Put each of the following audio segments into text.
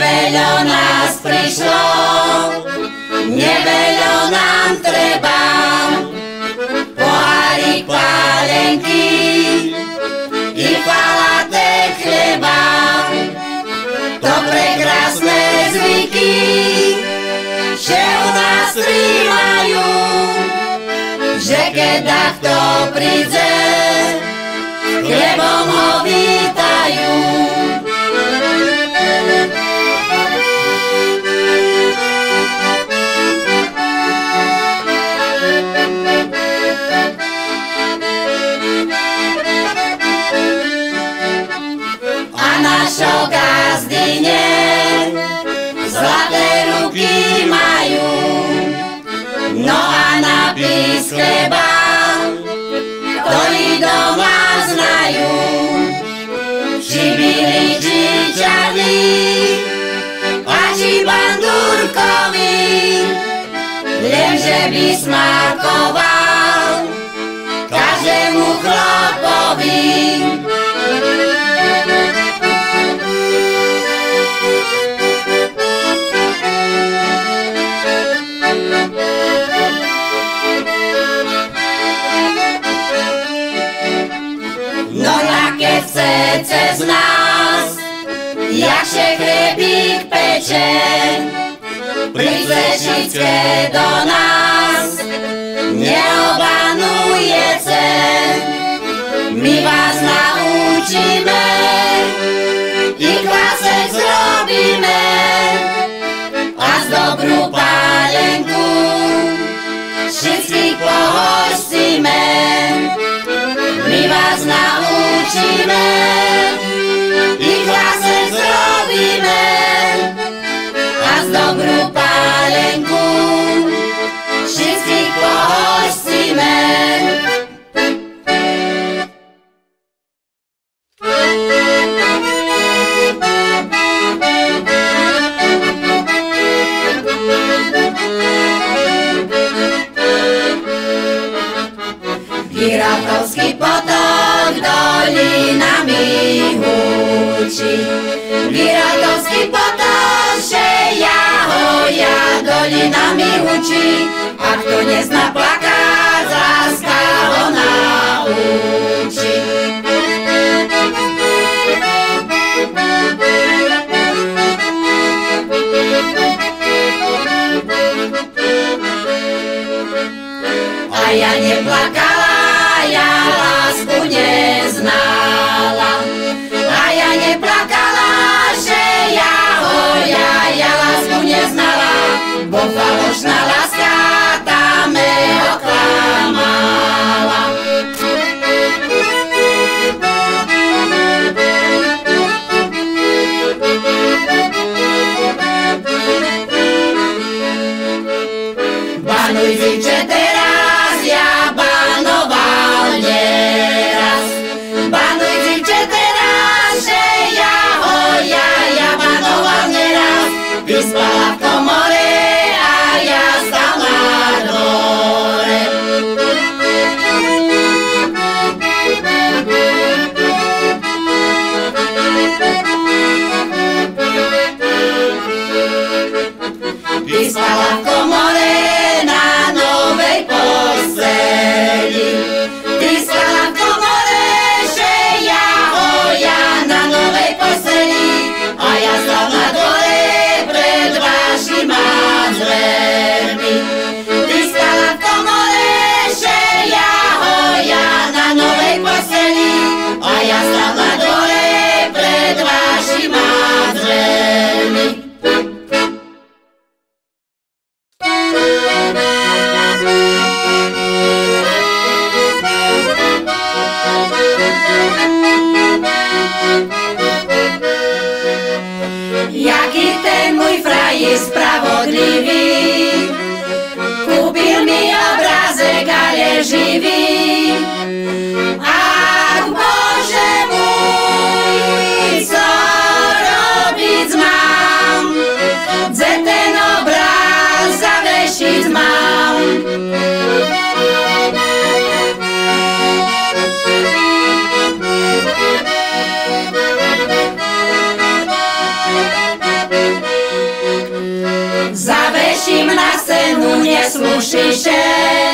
Neveľo nás prišlo, neveľo nám treba, pohárik pálenky i palatek chleba. To prekrásne zvyky, že u nás príjmajú, že keď kto príde, chlebom ho vítajú. A našo gazdine zlaté ruky majú, no a napis chleba, ktorý doma znajú. Či byli, či čarní, a či bandúrkoví, lenže by smakoval každému chlopovi. No a keď chce cez nás, jakže chlebík peče, priclečické do nás neobanujete. My vás naučíme, i kvásek zrobíme, a z dobrú pálenku všetkých pohostíme. My vás naučíme, i kvásek zrobíme, a z dobrú pálenku všetkých pohostíme. Giratowski potok dolinami huczy. Giratowski potok sieja hoja dolinami huczy. A kto nie zna plakać, zaska ho nauczy. A ja nie plakala, ja lásku neznala. A ja neplakala, že ja lásku neznala, bo falošná láska tá me oklamala. Banuj zimče teraz, ja banoval neraz. Banuj zimče teraz, že ja banoval neraz. Ty spala v komore a ja stal na dvore. Ty spala v komore na novej posteli. Ty spala v komore, že ja na novej posteli, a ja stal na dvore pred vašima dvermi. Ty spala v komore, že ja na novej posteli, a ja stal na dvore pred vašima dvermi. Jaký ten môj frajer spravodlivý, kúpil mi obrázek, ale živý. Ach, Bože môj, co robiť mám, kde ten obraz zavešiť mám. povieším na scénu neslušiše,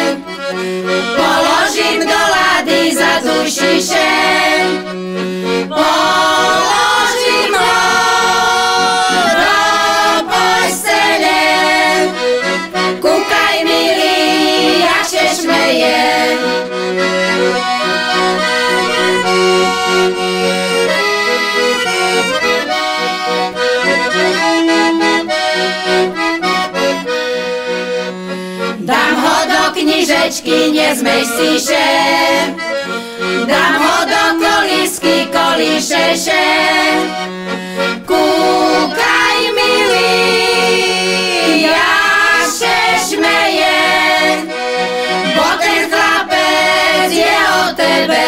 položím do lady za dušiše, položím ho do postele. Kúkaj, milý, jak se šmeje. Dám ho do knižečky, nezmej stiše, dám ho do kolísky, kolíšeše. Kúkaj, milý, jak se šmeje, bo ten chlapec je o tebe.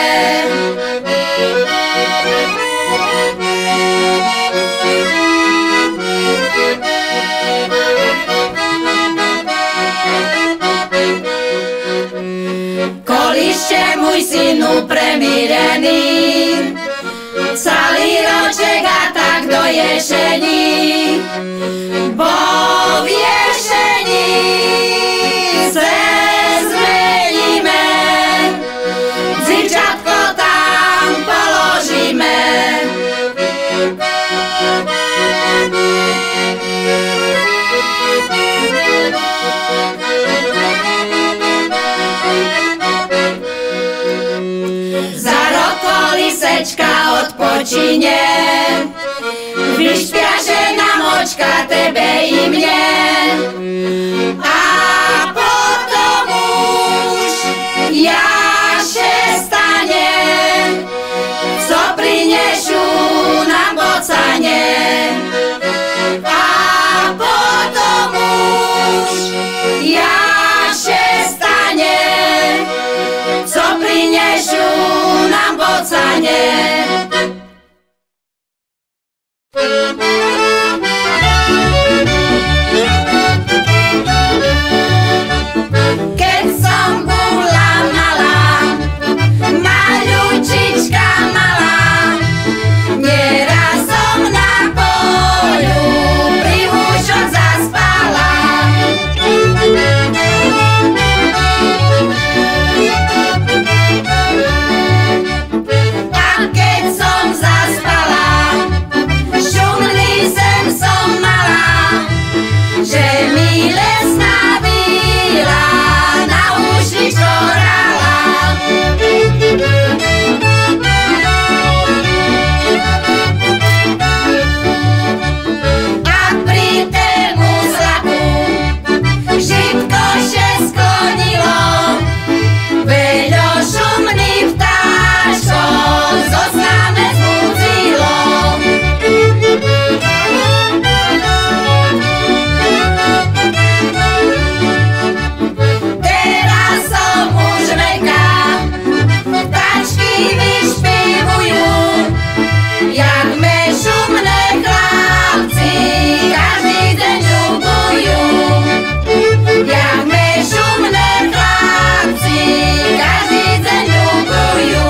Kolište, môj synu premirený, celý roček a tak do ješení, bo v ješení se zmeníme, dzičatko tam položíme. Za rok kolisečka odpočine, vyšpia žena močka tebe i mne. A potom už jak se stane, co prinešu na bocane. A potom už jak se stane, co prinešu na bocane. Keď som bola malá, maľučička malá, nieraz som na poľu pri húšoch zaspala. A keď som zaspala, šumný sem som mala, že mi lesná víla na ušičko hrala. A pri tému zlaku žitko še sklonilo, veľo šumných vtáčkov zo známe zbudzilo. Teraz som už veľká, vtáčky vyšpievujú, jak me šumné chlapci každý deň ľubujú. Jak me šumné chlapci každý deň ľubujú.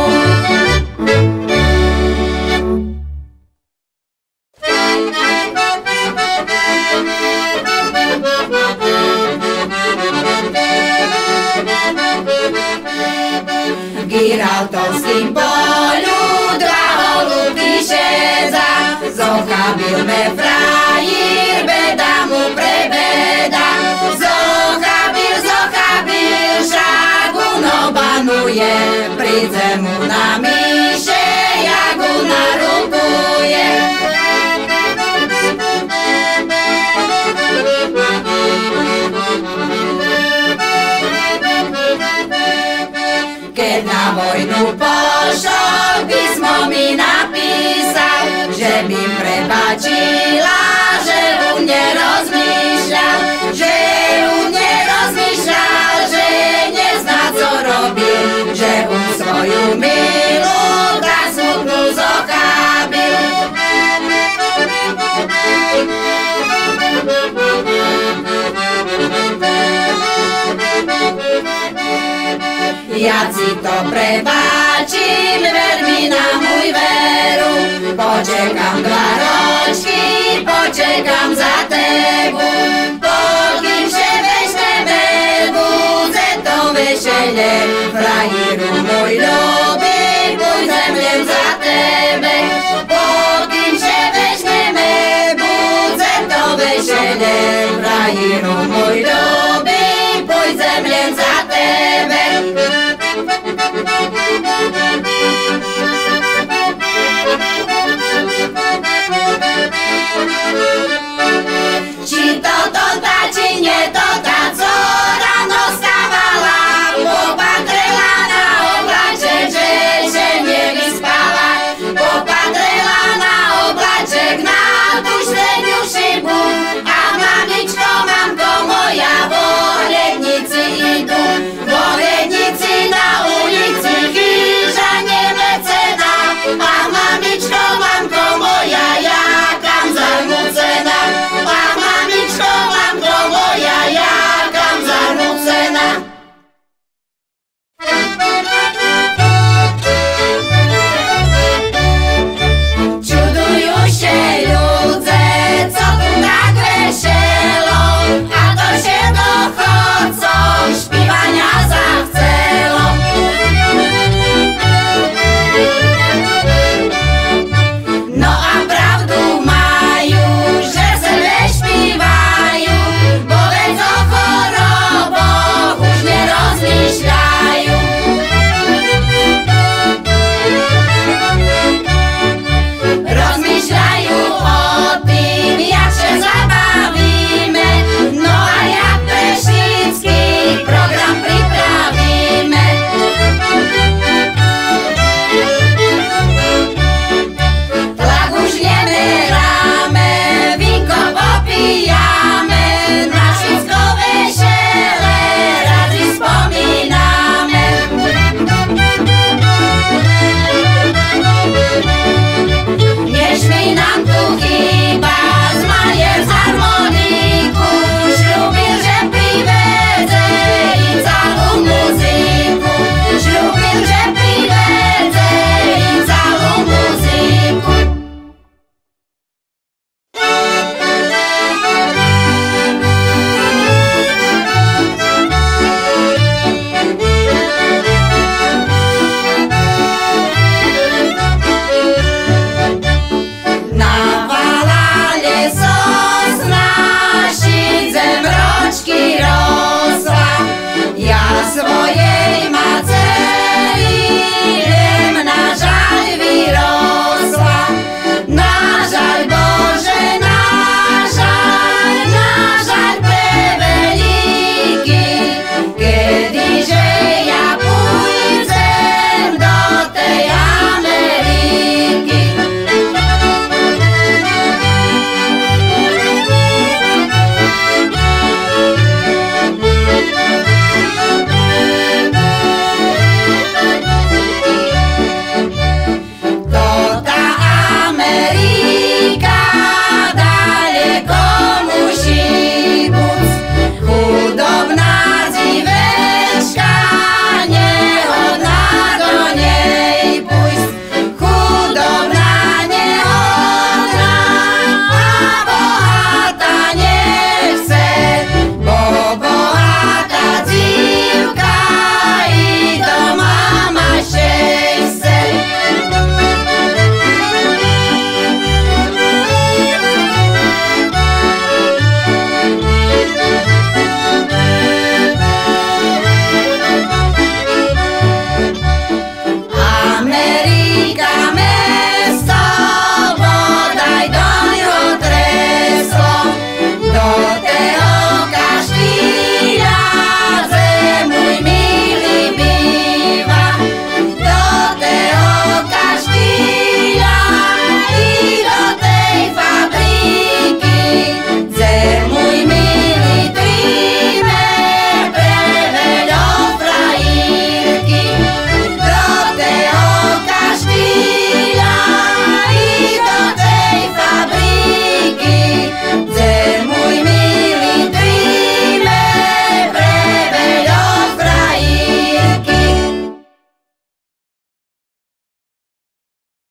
V Giraltovským polu dva holubky šedza, zochabil me frajír, beda mu prebeda. Zochabil, však uno banuje, príde mu na myše, jak una rukuje. Keď na vojnu pošol, písmo mi napísal, že by prebačila, že u nerozmýšľal, že nezná, co robil, že svoju milú tak smutnú zochábil. Ja si to prebáčim, ver mi na môj veru, počekám 2 ročky